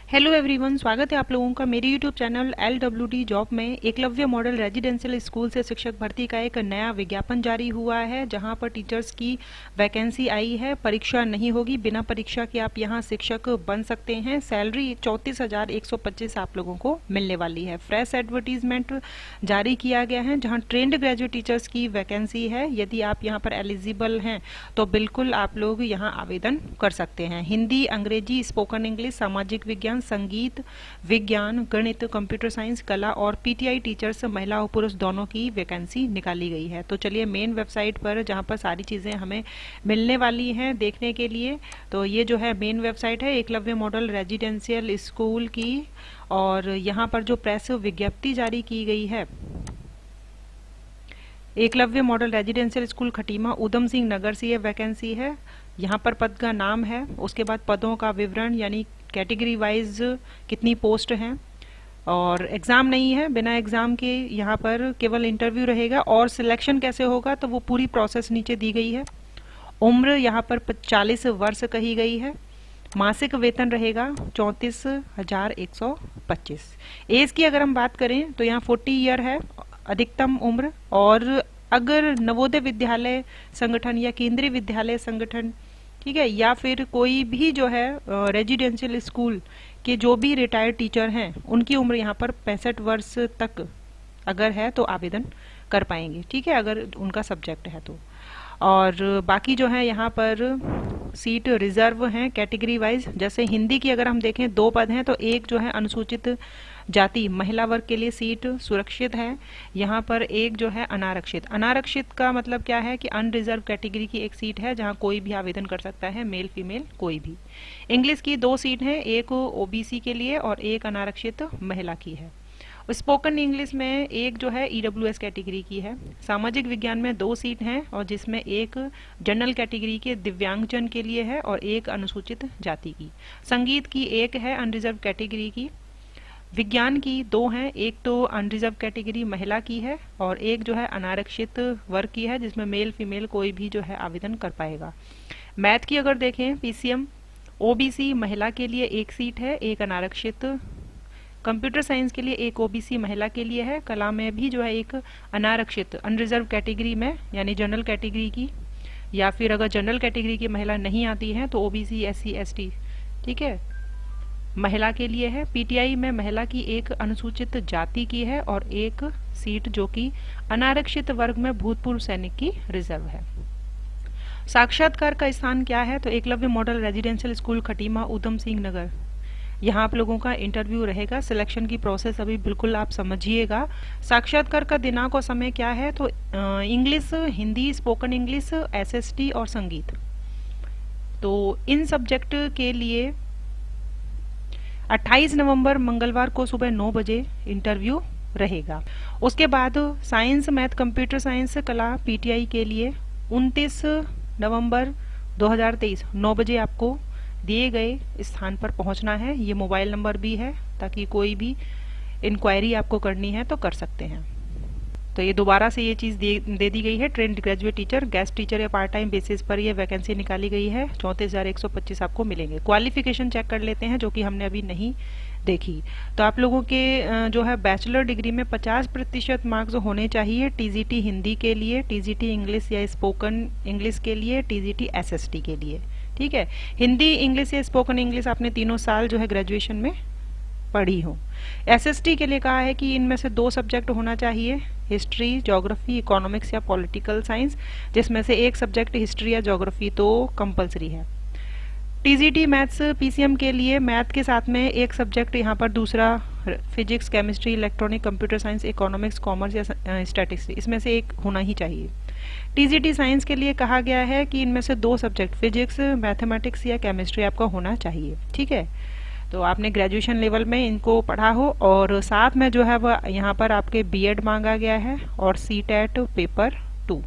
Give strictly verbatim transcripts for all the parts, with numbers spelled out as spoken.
Hello everyone, स्वागत है आप लोगों का मेरे YouTube channel L W D job में। एकलव्य मॉडल रेजिडेंशियल स्कूल से शिक्षक भर्ती का एक नया विज्ञापन जारी हुआ है, जहां पर टीचर्स की वैकेंसी आई है। परीक्षा नहीं होगी, बिना परीक्षा के आप यहां शिक्षक बन सकते हैं। सैलरी चौंतीस हजार एक सौ पच्चीस आप लोगों को मिलने वाली है। फ्रेश एडवर्टीजमेंट जारी किया गया है, जहाँ ट्रेंड ग्रेजुएट टीचर्स की वैकेंसी है। यदि आप यहाँ पर एलिजिबल हैं तो बिल्कुल आप लोग यहाँ आवेदन कर सकते हैं। हिंदी, अंग्रेजी, स्पोकन इंग्लिश, सामाजिक विज्ञान, संगीत, विज्ञान, गणित, कंप्यूटर साइंस, कला और पीटीआई टीचर्स महिला और पुरुष दोनों की वैकेंसी निकाली गई है। तो चलिए मेन वेबसाइट पर, जहां पर सारी चीजें हमें मिलने वाली हैं देखने के लिए, तो ये जो है मेन वेबसाइट है एकलव्य मॉडल रेजिडेंशियल स्कूल की। और यहाँ पर जो प्रेस विज्ञप्ति जारी की गई है, Eklavya model residential school Khatima Udham Singh Nagar से ये वैकेंसी है। यहाँ पर पद का नाम है, उसके बाद पदों का विवरण यानी कैटेगरी वाइज कितनी पोस्ट हैं, और एग्ज़ाम नहीं है। बिना एग्ज़ाम के यहाँ पर केवल इंटरव्यू रहेगा। और सिलेक्शन कैसे होगा तो वो पूरी प्रोसेस नीचे दी गई है। उम्र यहाँ पर चालीस वर्ष कही गई है। मासिक वेतन रहेगा चौंतीस हजार एक सौ पच्चीस। एज की अगर हम बात करें तो यहाँ फोर्टी ईयर है अधिकतम उम्र। और अगर नवोदय विद्यालय संगठन या केंद्रीय विद्यालय संगठन, ठीक है, या फिर कोई भी जो है रेजिडेंशियल स्कूल के जो भी रिटायर्ड टीचर हैं, उनकी उम्र यहाँ पर पैंसठ वर्ष तक अगर है तो आवेदन कर पाएंगे, ठीक है, अगर उनका सब्जेक्ट है तो। और बाकी जो है यहाँ पर सीट रिजर्व हैं कैटेगरी वाइज। जैसे हिंदी की अगर हम देखें, दो पद हैं, तो एक जो है अनुसूचित जाति महिला वर्ग के लिए सीट सुरक्षित है। यहाँ पर एक जो है अनारक्षित। अनारक्षित का मतलब क्या है कि अनरिजर्व कैटेगरी की एक सीट है, जहाँ कोई भी आवेदन कर सकता है, मेल फीमेल कोई भी। इंग्लिश की दो सीट हैं, एक ओबीसी के लिए और एक अनारक्षित महिला की है। स्पोकन इंग्लिश में एक जो है ईडब्ल्यूएस कैटेगरी की है। सामाजिक विज्ञान में दो सीट हैं, और जिसमें एक जनरल कैटेगरी के दिव्यांगजन के लिए है और एक अनुसूचित जाति की। संगीत की एक है अनरिजर्व कैटेगरी की। विज्ञान की दो हैं, एक तो अनरिजर्व कैटेगरी महिला की है और एक जो है अनारक्षित वर्ग की है, जिसमें मेल फीमेल कोई भी जो है आवेदन कर पाएगा। मैथ की अगर देखें, पीसीएम ओबीसी महिला के लिए एक सीट है, एक अनारक्षित। कंप्यूटर साइंस के लिए एक ओबीसी महिला के लिए है। कला में भी जो है एक अनारक्षित अनरिजर्व कैटेगरी में यानी जनरल कैटेगरी की, या फिर अगर जनरल कैटेगरी की महिला नहीं आती है तो ओबीसी, एससी, एसटी, ठीक है, महिला के लिए है। पीटीआई में महिला की एक अनुसूचित जाति की है और एक सीट जो कि अनारक्षित वर्ग में भूतपूर्व सैनिक की रिजर्व है। साक्षात्कार का स्थान क्या है तो Eklavya model residential school Khatima Udham Singh Nagar, यहाँ आप लोगों का इंटरव्यू रहेगा। सिलेक्शन की प्रोसेस अभी बिल्कुल आप समझिएगा। साक्षात्कार का दिनांक और समय क्या है तो English, Hindi, spoken English, SST और संगीत। तो इन सब्जेक्ट के लिए अट्ठाईस नवंबर मंगलवार को सुबह नौ बजे इंटरव्यू रहेगा। उसके बाद साइंस, मैथ, कंप्यूटर साइंस, कला, पीटीआई के लिए उनतीस नवंबर दो हज़ार तेईस नौ बजे आपको दिए गए स्थान पर पहुंचना है। ये मोबाइल नंबर भी है, ताकि कोई भी इंक्वायरी आपको करनी है तो कर सकते हैं। तो ये दोबारा से ये चीज़ दे, दे दी गई है। Trained graduate teacher, guest teacher या पार्ट टाइम बेसिस पर ये वैकेंसी निकाली गई है। चौंतीस हजार एक सौ पच्चीस आपको मिलेंगे। क्वालिफिकेशन चेक कर लेते हैं, जो कि हमने अभी नहीं देखी। तो आप लोगों के जो है बैचलर डिग्री में पचास प्रतिशत मार्क्स होने चाहिए। टीजीटी हिंदी के लिए, टीजीटी इंग्लिश या स्पोकन इंग्लिश के लिए, टीजीटी एसएसटी के लिए, ठीक है। हिंदी, इंग्लिश या स्पोकन इंग्लिश आपने तीनों साल जो है ग्रेजुएशन में पढ़ी हो। एसएसटी के लिए कहा है कि इनमें से दो सब्जेक्ट होना चाहिए, हिस्ट्री, ज्योग्राफी, इकोनॉमिक्स या पॉलिटिकल साइंस, जिसमें से एक सब्जेक्ट हिस्ट्री या ज्योग्राफी तो कंपलसरी है। टीजीटी मैथ्स पीसीएम के लिए मैथ के साथ में एक सब्जेक्ट यहाँ पर दूसरा physics, chemistry, electronic, computer science, economics, commerce या स्टैटिस्टिक्स, इसमें से एक होना ही चाहिए। टीजीटी साइंस के लिए कहा गया है कि इनमें से दो सब्जेक्ट फिजिक्स, मैथमेटिक्स या केमिस्ट्री आपका होना चाहिए, ठीक है। तो आपने ग्रेजुएशन लेवल में इनको पढ़ा हो, और साथ में जो है वह यहाँ पर आपके बीएड मांगा गया है और सीटेट पेपर टू,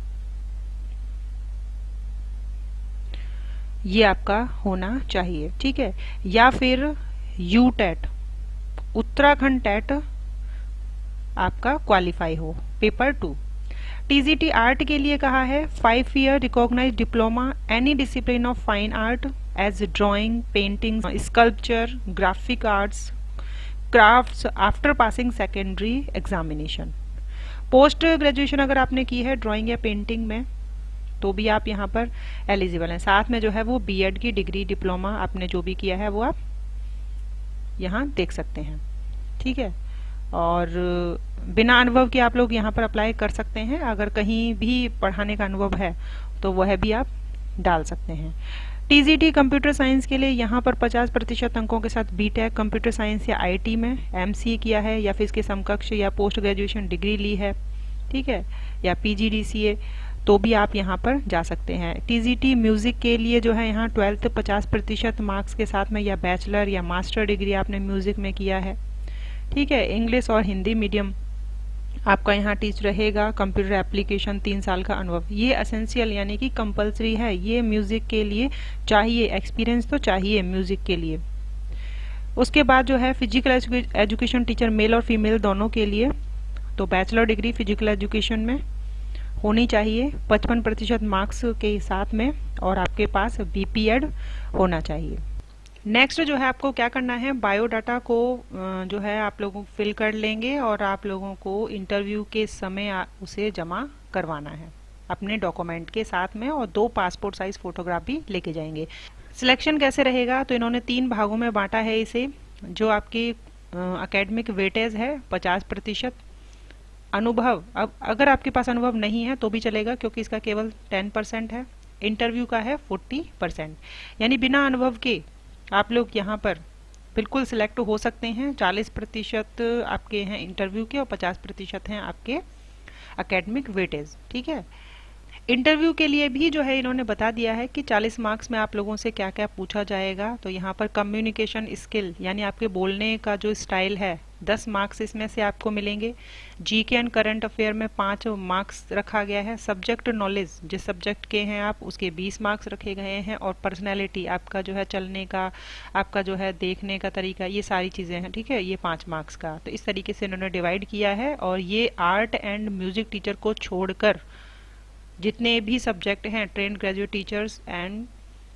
ये आपका होना चाहिए, ठीक है। या फिर यू टेट, उत्तराखंड टेट आपका क्वालिफाई हो, पेपर टू। टीजीटी आर्ट के लिए कहा है five year recognised diploma any discipline of fine art as drawing, painting, sculpture, graphic arts, crafts after passing secondary examination. Post graduation अगर आपने की है ड्राइंग या पेंटिंग में तो भी आप यहाँ पर एलिजिबल हैं। साथ में जो है वो बीएड की डिग्री, डिप्लोमा आपने जो भी किया है वो आप यहाँ देख सकते हैं, ठीक है। और बिना अनुभव के आप लोग यहाँ पर अप्लाई कर सकते हैं। अगर कहीं भी पढ़ाने का अनुभव है तो वह भी आप डाल सकते हैं। टीजीटी कंप्यूटर साइंस के लिए यहाँ पर पचास प्रतिशत अंकों के साथ बीटेक कंप्यूटर साइंस या आईटी में एमसीए किया है या फिर इसके समकक्ष या पोस्ट ग्रेजुएशन डिग्री ली है, ठीक है, या पीजीडीसीए, तो भी आप यहाँ पर जा सकते हैं। टीजीटी म्यूजिक के लिए जो है यहाँ ट्वेल्थ पचास प्रतिशत मार्क्स के साथ में या बैचलर या मास्टर डिग्री आपने म्यूजिक में किया है, ठीक है। इंग्लिश और हिंदी मीडियम आपका यहाँ टीच रहेगा। कंप्यूटर एप्लीकेशन तीन साल का अनुभव, ये एसेंशियल यानी कि कंपलसरी है, ये म्यूजिक के लिए चाहिए, एक्सपीरियंस तो चाहिए म्यूजिक के लिए। उसके बाद जो है फिजिकल एजुकेशन टीचर मेल और फीमेल दोनों के लिए तो बैचलर डिग्री फिजिकल एजुकेशन में होनी चाहिए पचपन प्रतिशत मार्क्स के साथ में, और आपके पास बीपीएड होना चाहिए। नेक्स्ट जो है आपको क्या करना है, बायोडाटा को जो है आप लोगों फिल कर लेंगे और आप लोगों को इंटरव्यू के समय उसे जमा करवाना है अपने डॉक्यूमेंट के साथ में, और दो पासपोर्ट साइज फोटोग्राफ भी लेके जाएंगे। सिलेक्शन कैसे रहेगा, तो इन्होंने तीन भागों में बांटा है इसे। जो आपकी एकेडमिक वेटेज है पचास प्रतिशत, अनुभव, अब अगर आपके पास अनुभव नहीं है तो भी चलेगा क्योंकि इसका केवल टेन परसेंट है। इंटरव्यू का है फोर्टी परसेंट, यानी बिना अनुभव के आप लोग यहाँ पर बिल्कुल सिलेक्ट हो सकते हैं। चालीस प्रतिशत आपके हैं इंटरव्यू के और पचास प्रतिशत हैं आपके एकेडमिक वेटेज, ठीक है। इंटरव्यू के लिए भी जो है इन्होंने बता दिया है कि चालीस मार्क्स में आप लोगों से क्या क्या पूछा जाएगा। तो यहाँ पर कम्युनिकेशन स्किल यानी आपके बोलने का जो स्टाइल है दस मार्क्स इसमें से आपको मिलेंगे। जीके एंड करंट अफेयर में पाँच मार्क्स रखा गया है। सब्जेक्ट नॉलेज, जिस सब्जेक्ट के हैं आप उसके बीस मार्क्स रखे गए हैं। और पर्सनैलिटी, आपका जो है चलने का, आपका जो है देखने का तरीका, ये सारी चीज़ें हैं, ठीक है, ये पाँच मार्क्स का। तो इस तरीके से इन्होंने डिवाइड किया है। और ये आर्ट एंड म्यूजिक टीचर को छोड़कर जितने भी सब्जेक्ट हैं trained graduate teachers and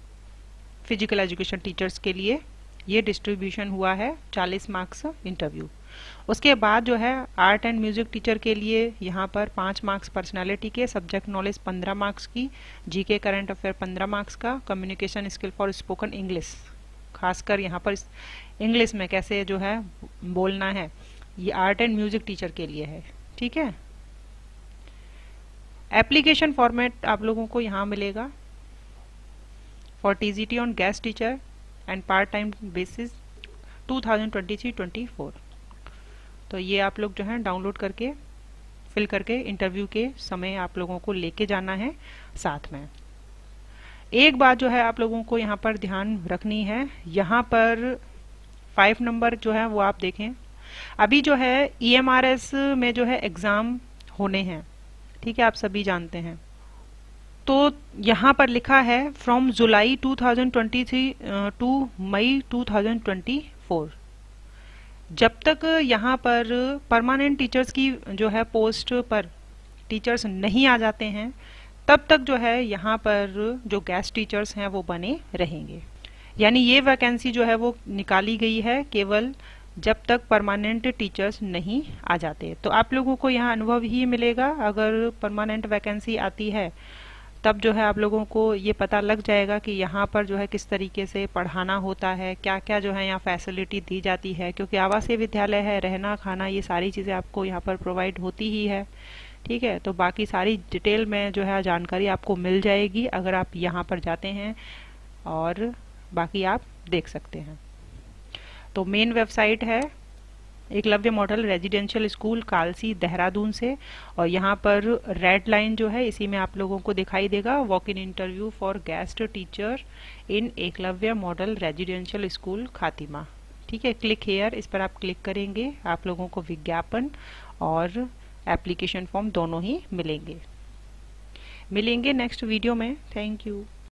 physical education teachers के लिए ये डिस्ट्रीब्यूशन हुआ है चालीस मार्क्स इंटरव्यू। उसके बाद जो है आर्ट एंड म्यूजिक टीचर के लिए यहाँ पर पाँच मार्क्स पर्सनालिटी के, सब्जेक्ट नॉलेज पंद्रह मार्क्स की, जीके करंट अफेयर पंद्रह मार्क्स का, communication skill for spoken English, खासकर यहाँ पर इंग्लिश में कैसे जो है बोलना है, ये आर्ट एंड म्यूजिक टीचर के लिए है, ठीक है। एप्लीकेशन फॉर्मेट आप लोगों को यहाँ मिलेगा for TGT on guest teacher and part time basis two thousand twenty three twenty four. तो ये आप लोग जो है डाउनलोड करके फिल करके इंटरव्यू के समय आप लोगों को लेके जाना है साथ में। एक बात जो है आप लोगों को यहाँ पर ध्यान रखनी है, यहाँ पर फाइव नंबर जो है वो आप देखें। अभी जो है ईएमआरएस में जो है एग्जाम होने हैं, ठीक है, आप सभी जानते हैं। तो यहाँ पर लिखा है from July two thousand twenty three to May two thousand twenty four. जब तक यहाँ पर परमानेंट टीचर्स की जो है पोस्ट पर टीचर्स नहीं आ जाते हैं तब तक जो है यहाँ पर जो गेस्ट टीचर्स हैं वो बने रहेंगे। यानी ये वैकेंसी जो है वो निकाली गई है केवल जब तक परमानेंट टीचर्स नहीं आ जाते। तो आप लोगों को यहाँ अनुभव ही मिलेगा। अगर परमानेंट वैकेंसी आती है तब जो है आप लोगों को ये पता लग जाएगा कि यहाँ पर जो है किस तरीके से पढ़ाना होता है, क्या क्या जो है यहाँ फैसिलिटी दी जाती है, क्योंकि आवासीय विद्यालय है, रहना खाना ये सारी चीज़ें आपको यहाँ पर प्रोवाइड होती ही है, ठीक है। तो बाकी सारी डिटेल में जो है जानकारी आपको मिल जाएगी अगर आप यहाँ पर जाते हैं, और बाकी आप देख सकते हैं। तो मेन वेबसाइट है Eklavya model residential school Kalsi Dehradun से, और यहाँ पर रेड लाइन जो है इसी में आप लोगों को दिखाई देगा walk in interview for guest teacher in Eklavya model residential school Khatima, ठीक है। क्लिक हेयर, इस पर आप क्लिक करेंगे, आप लोगों को विज्ञापन और एप्लीकेशन फॉर्म दोनों ही मिलेंगे मिलेंगे नेक्स्ट वीडियो में। Thank you.